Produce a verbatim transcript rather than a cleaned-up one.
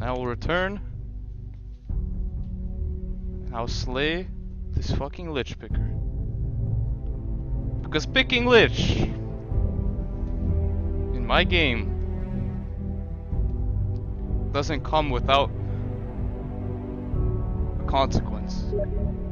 I will return. I'll slay this fucking Lich Picker. Because picking Lich in my game doesn't come without a consequence.